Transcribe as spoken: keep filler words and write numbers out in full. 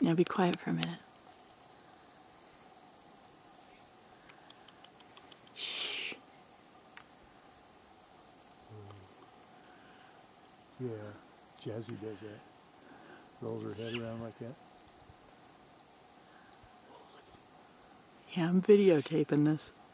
Now be quiet for a minute. Shh. Yeah, Jazzy does that. Rolls her head around like that. Yeah, I'm videotaping this.